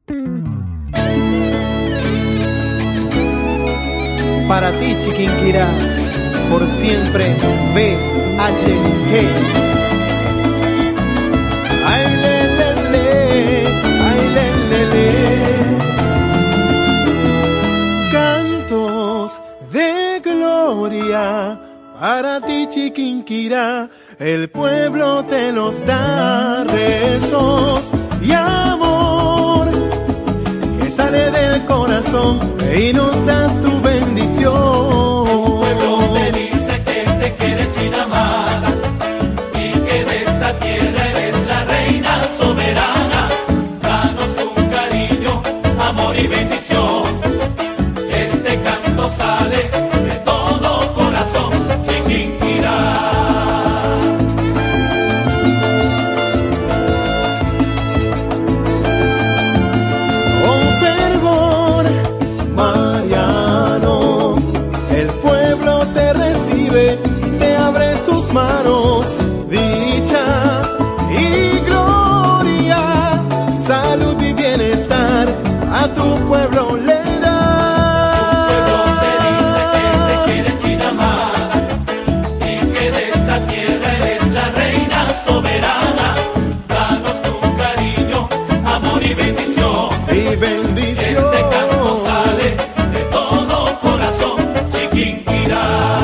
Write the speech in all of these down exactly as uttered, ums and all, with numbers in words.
Para ti, Chiquinquirá, por siempre B H G. Ay, le, le, le, ay, le, le, le. Cantos de gloria para ti, Chiquinquirá, el pueblo te los da. Rezos y amor que sale del corazón y nos das tu bendición. Tu pueblo te dice que te quiere, China amada, y que de esta tierra eres la reina soberana. Danos tu cariño, amor y bendición. Este canto sale de todo corazón, Chiquinquirá. Te abre sus manos, dicha y gloria, salud y bienestar a tu pueblo le da. Tu pueblo te dice que te quiere, China amada, y que de esta tierra eres la reina soberana. Danos tu cariño, amor y bendición. Y bendición. Este canto sale de todo corazón, Chiquinquirá.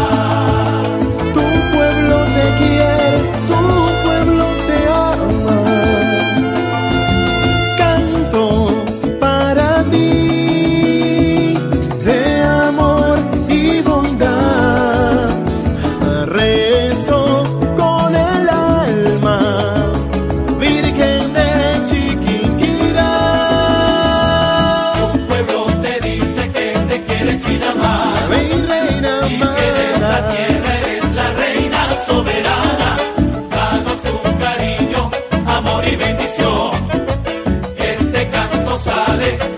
Bendición, este canto sale